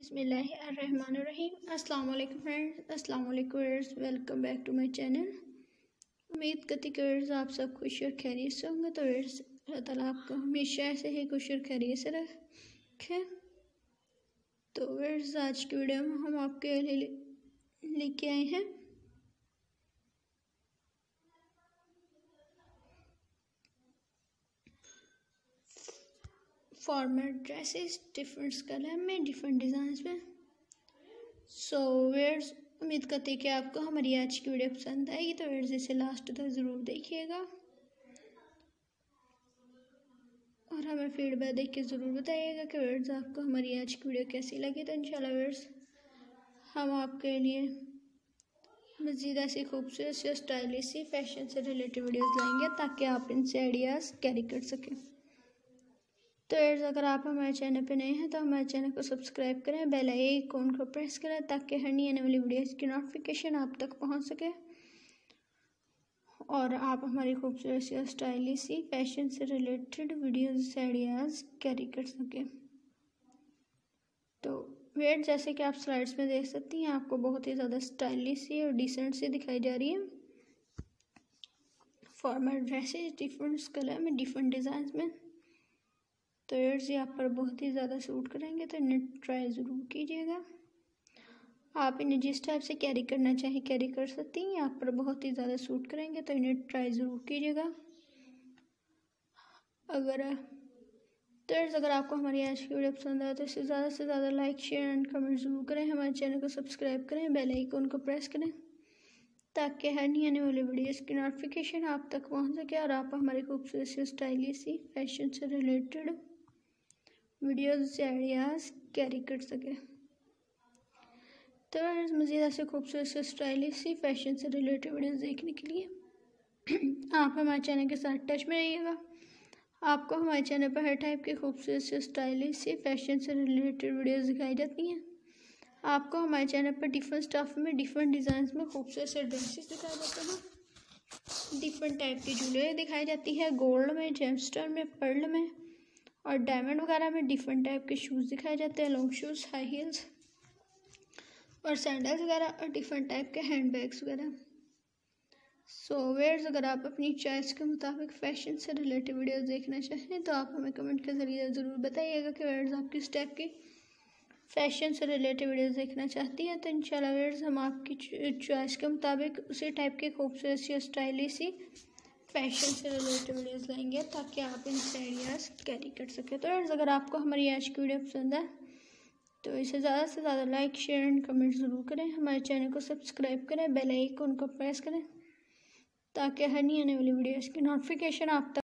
बिस्मिल्लाहिर्रहमानिर्रहीम। अस्सलाम वालेकुम फ्रेंड्स, अस्सलाम वालेकुम viewers, welcome back to my channel. उम्मीद करती कि व्यूअर्स आप सब खुश और खैरियत से होंगे। तो व्यूअर्स अल्लाह ताला आपको हमेशा ऐसे ही खुश और खैरियत से रखे। तो व्यूअर्स आज की वीडियो में हम आपके लिए लेके आए हैं फॉर्मल ड्रेसेस, डिफरेंट कलर में, डिफरेंट डिज़ाइन में। सो व्यूअर्स उम्मीद करते हैं कि आपको हमारी आज की वीडियो पसंद आएगी। तो व्यूअर्स इसे लास्ट तक ज़रूर देखिएगा और हमें फीडबैक देख के ज़रूर बताइएगा कि व्यूअर्स आपको हमारी आज की वीडियो कैसी लगी। तो इंशाल्लाह व्यूअर्स हम आपके लिए मज़ीद ऐसी खूबसूरत सी स्टाइलिश सी फैशन से रिलेटेड वीडियोस लाएंगे ताकि आप इनसे आइडियाज़ कैरी कर सकें। तो व्यूअर्स अगर आप हमारे चैनल पे नए हैं तो हमारे चैनल को सब्सक्राइब करें, बेल आइकन को प्रेस करें ताकि हर नई आने वाली वीडियोस की नोटिफिकेशन आप तक पहुंच सके और आप हमारी खूबसूरत सी स्टाइलिश सी फैशन से रिलेटेड वीडियोस आइडियाज़ कैरी कर सकें। तो व्यूअर्स जैसे कि आप स्लाइड्स में देख सकती हैं, आपको बहुत ही ज़्यादा स्टाइलिश सी और डिसेंट सी दिखाई जा रही है फॉर्मल ड्रेसेस, डिफरेंट कलर में, डिफरेंट डिज़ाइन में। तो व्यूअर्स ये आप पर बहुत ही ज़्यादा सूट करेंगे, तो इन्हें ट्राई ज़रूर कीजिएगा। आप इन्हें जिस टाइप से कैरी करना चाहे कैरी कर सकती हैं, आप पर बहुत ही ज़्यादा सूट करेंगे, तो इन्हें ट्राई ज़रूर कीजिएगा। अगर आपको हमारी आज की वीडियो पसंद आए तो इसे ज़्यादा से ज़्यादा लाइक, शेयर एंड कमेंट ज़रूर करें। हमारे चैनल को सब्सक्राइब करें, बेल आइकन को प्रेस करें ताकि हर नई आने वाली वीडियोस की नोटिफिकेशन आप तक पहुंच सके और आप हमारी खूबसूरत सी स्टाइलिश सी फैशन से रिलेटेड वीडियोस से आइडियाज़ कैरी कर सके। तो मज़ीद ऐसे खूबसूरत से स्टाइलिश सी फैशन से रिलेटेड वीडियोस देखने के लिए आप हमारे चैनल के साथ टच में रहिएगा। आपको हमारे चैनल पर हर टाइप के खूबसूरत से स्टाइलिश सी फैशन से रिलेटेड वीडियोस दिखाई जाती हैं। आपको हमारे चैनल पर डिफरेंट स्टफ में, डिफरेंट डिज़ाइन में खूबसूरत से ड्रेसेस दिखाई जाते हैं, डिफरेंट टाइप की ज्वेलरी दिखाई जाती है, गोल्ड में, जेमस्टोन में, पर्ल में और डायमंड वगैरह में। डिफरेंट टाइप के शूज़ दिखाए जाते हैं, लॉन्ग शूज़, हाई हील्स और सैंडल्स वगैरह और डिफरेंट टाइप के हैंड बैग्स वगैरह। सो व्यूअर्स अगर आप अपनी चॉइस के मुताबिक फ़ैशन से रिलेटेड वीडियोस देखना चाहें तो आप हमें कमेंट के ज़रिए ज़रूर बताइएगा कि व्यूअर्स आप किस टाइप की फ़ैशन से रिलेटेड वीडियोस देखना चाहती हैं। तो इंशाल्लाह व्यूअर्स हम आपकी चॉइस के मुताबिक उसी टाइप की खूबसूरत सी स्टाइलिश सी फैशन से रिलेटेड वीडियोस लाएंगे ताकि आप इनसे आइडियाज़ कैरी कर सकें। तो व्यूअर्स अगर आपको हमारी आज की वीडियो पसंद है तो इसे ज़्यादा से ज़्यादा लाइक, शेयर एंड कमेंट ज़रूर करें। हमारे चैनल को सब्सक्राइब करें, बेल आइकन को प्रेस करें ताकि हर नई आने वाली वीडियोस की नोटिफिकेशन आप तक